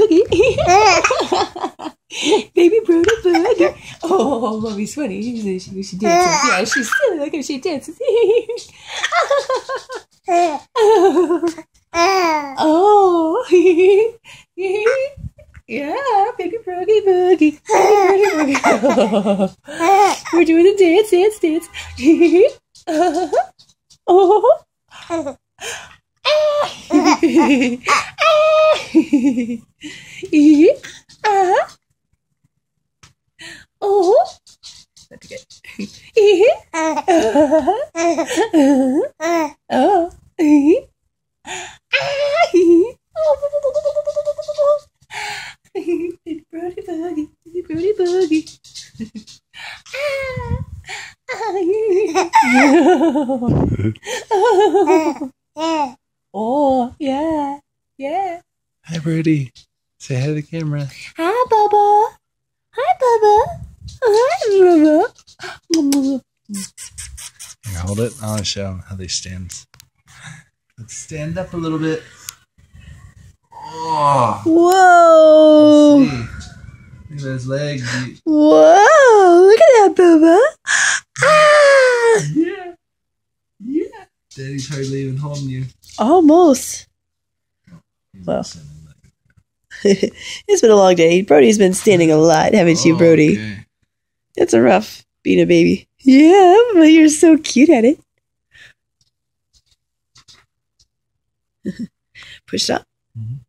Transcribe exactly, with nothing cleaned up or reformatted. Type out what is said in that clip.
Boogie. Baby Brody Boogie. Oh, mommy's funny. She, she, she dances. Yeah, she's silly. Look how she dances. Oh. Yeah, baby Brody Boogie. Baby Brody Boogie. We're doing the dance, dance, dance. Oh. Oh. That's good. Oh. Baby Brody Boogie, baby Brody Boogie. Oh, yeah, yeah. Hi, Brody. Say hi to the camera. Hi, Bubba. Hi, Bubba. Hi, Bubba. Here, hold it. I want to show them how they stand. Let's stand up a little bit. Oh. Whoa. Let's see. Look at those legs. Whoa. Look at that, Bubba. Ah. Yeah. Yeah. Daddy's hardly even holding you. Almost. Well. It's been a long day. Brody's been standing a lot, haven't you, Brody? Okay. It's a rough being a baby. Yeah, but you're so cute at it. Push up. Mm-hmm.